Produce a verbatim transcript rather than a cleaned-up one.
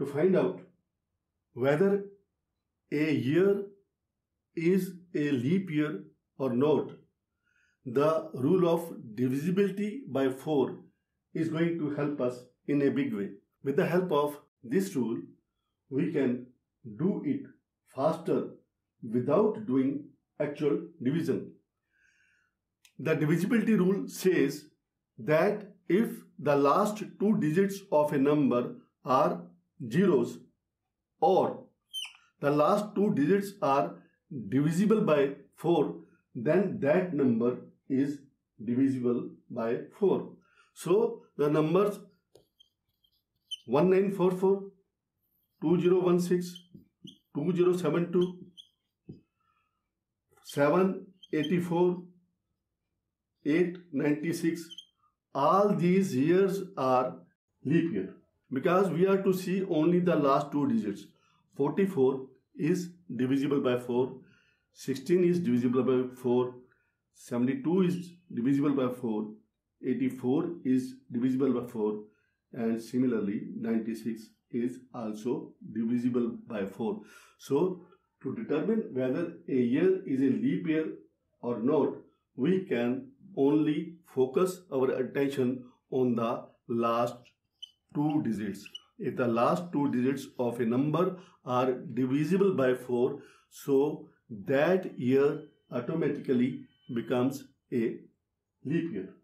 To find out whether a year is a leap year or not, the rule of divisibility by four is going to help us in a big way. With the help of this rule, we can do it faster without doing actual division. The divisibility rule says that if the last two digits of a number are zeros or the last two digits are divisible by four, then that number is divisible by four. So the numbers one nine four four, two zero one six, two zero seven two, seven eighty-four, eight ninety-six, all these years are leap year because we are to see only the last two digits. forty-four is divisible by four, sixteen is divisible by four, seventy-two is divisible by four, eighty-four is divisible by four, and similarly ninety-six is also divisible by four. So to determine whether a year is a leap year or not, we can only focus our attention on the last two digits. If the last two digits of a number are divisible by four, so that year automatically becomes a leap year.